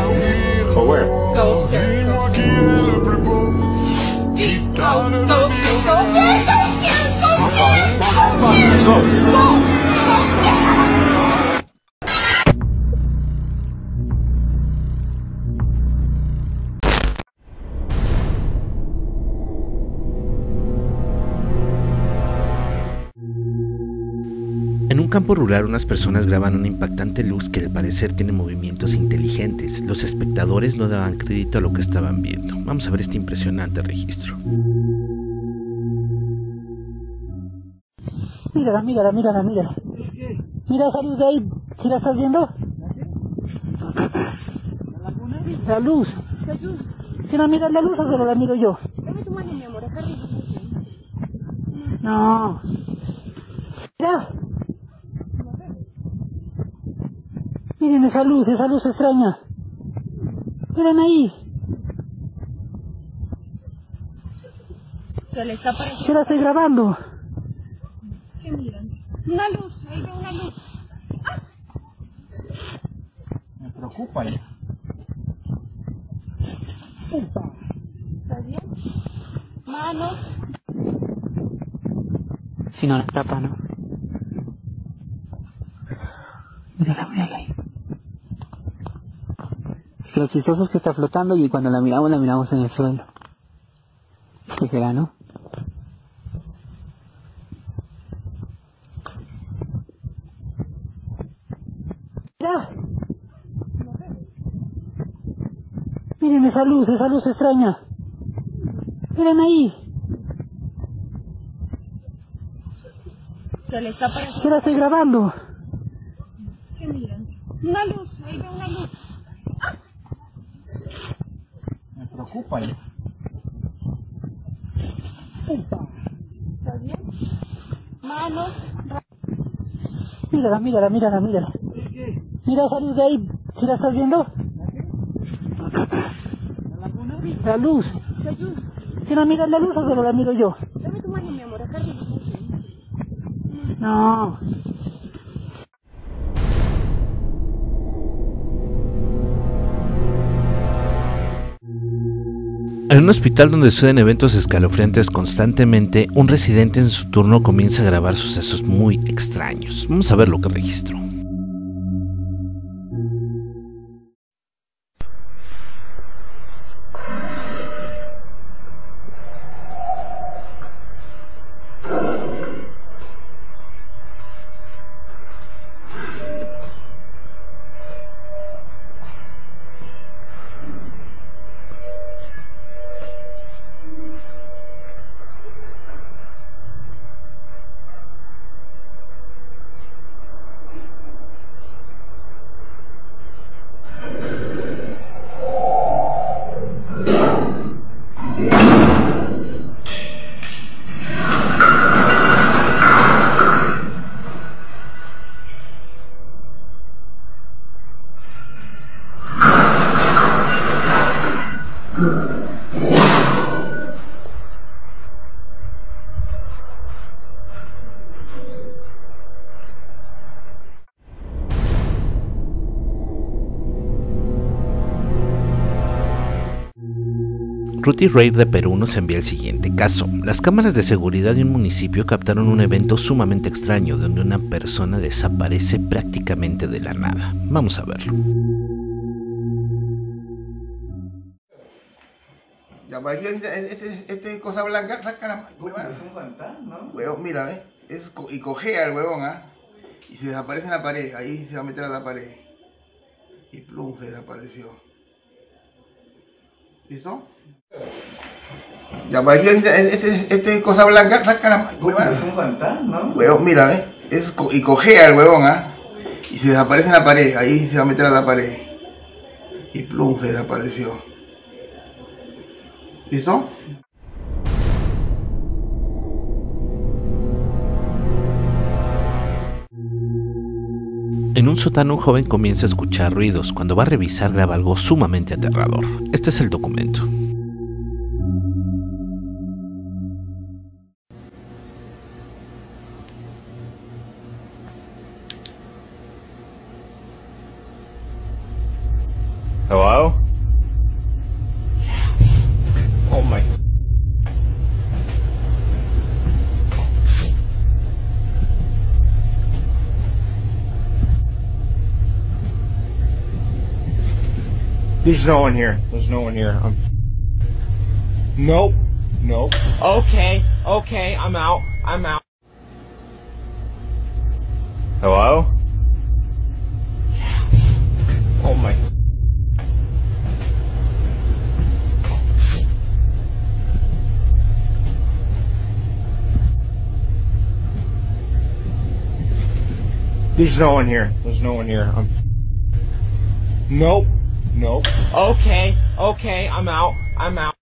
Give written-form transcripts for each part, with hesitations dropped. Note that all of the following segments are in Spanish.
Go where? Go upstairs. Go upstairs. Go upstairs. Go upstairs. Go upstairs. Let's go. Go. En un campo rural, unas personas graban una impactante luz que al parecer tiene movimientos inteligentes. Los espectadores no daban crédito a lo que estaban viendo. Vamos a ver este impresionante registro. Mírala. Mira esa luz de ahí, ¿sí la estás viendo? La luz. ¿Si la miras la luz o solo la miro yo? Dame tu mano, mi amor, acá arriba. No. Mira. Miren esa luz extraña. Miren ahí. Se le está apareciendo. Yo la estoy grabando. ¿Qué miran? Una luz, ahí veo una luz. Me preocupa ya. ¿Estás bien? Manos. Si no la tapa, ¿no? Mírala ahí. Es que lo chistoso es que está flotando y cuando la miramos en el suelo. ¿Qué será, no? Mira. Miren esa luz extraña. Miren ahí. Se le está apareciendo. Yo la estoy grabando. ¿Qué miran? Una luz, ahí veo una luz. Me preocupa ya. ¿Estás bien? Manos. Mírala. Mira esa luz de ahí, ¿sí la estás viendo? La luz. ¿Si la miras la luz o solo la miro yo? Dame tu mano, mi amor, acá arriba. No. En un hospital donde suceden eventos escalofriantes constantemente, un residente en su turno comienza a grabar sucesos muy extraños. Vamos a ver lo que registró. Ruti Raid de Perú nos envía el siguiente caso. Las cámaras de seguridad de un municipio captaron un evento sumamente extraño donde una persona desaparece prácticamente de la nada. Vamos a verlo. Ya apareció este cosa blanca, saca la huevada. Es un fantasma, ¿no? Huevón, mira, y cojea el huevón, y se desaparece en la pared, ahí se va a meter a la pared. Y plum, se desapareció. ¿Listo? Ya apareció este cosa blanca, saca la huevada. Es un fantasma, ¿no? Huevón, mira, y cojea el huevón, y se desaparece en la pared, ahí se va a meter a la pared. Y plum, se desapareció. ¿Listo? En un sótano, un joven comienza a escuchar ruidos. Cuando va a revisar, graba algo sumamente aterrador. Este es el documento. Hello? Oh my. There's no one here. There's no one here. Nope. Nope. Okay. Okay. I'm out. I'm out. Hello? Oh my. There's no one here. There's no one here. Nope. Nope. Okay. Okay. I'm out. I'm out.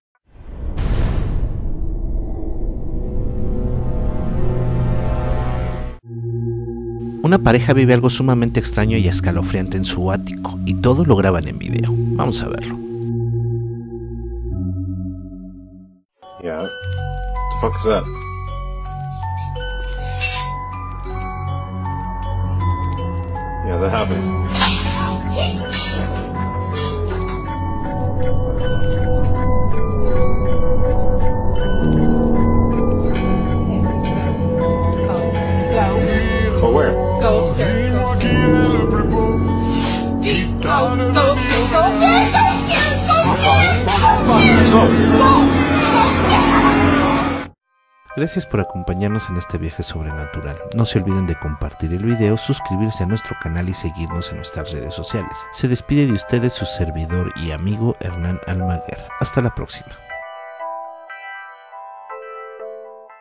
Una pareja vive algo sumamente extraño y escalofriante en su ático, y todo lo graban en video. Vamos a verlo. Yeah. The fuck is that? Yeah, that happens. But where? Go upstairs. Go upstairs. Go upstairs. Go upstairs. Let's go. Gracias por acompañarnos en este viaje sobrenatural. No se olviden de compartir el video, suscribirse a nuestro canal y seguirnos en nuestras redes sociales. Se despide de ustedes su servidor y amigo Hernán Almaguer. Hasta la próxima.